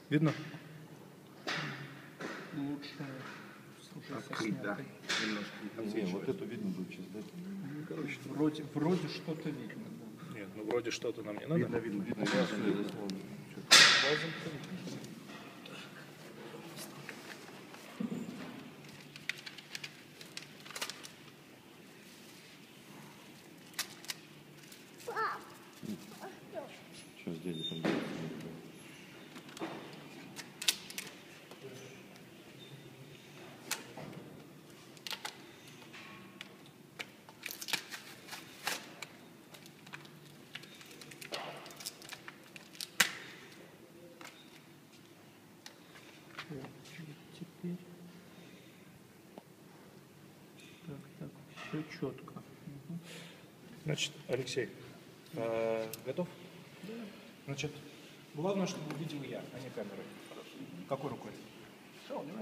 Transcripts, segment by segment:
Видно? Лучше уже со Открыть, да. снятой. Немножко. Не, вот эту видно будет сейчас, да? Короче, вроде что-то видно. Да. Нет, ну вроде что-то нам не надо. Видно. Сейчас дядя там будет. Теперь. Так, все четко. Значит, Алексей, готов? Да. Значит, главное, чтобы увидел я, а не камера. Хорошо. Какой рукой? Все, давай.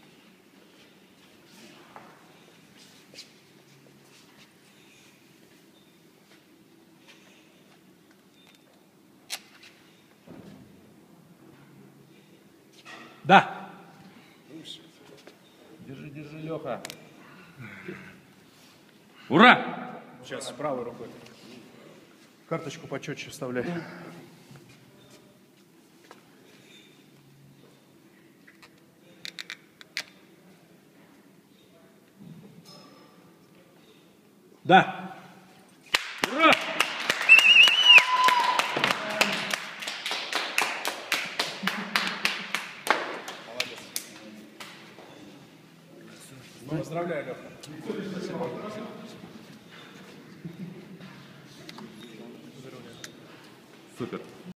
Да. Держи, Леха. Ура! Сейчас правой рукой. Карточку почетче вставляй. Да. Ура! Молодец. Поздравляю, Леха. Супер.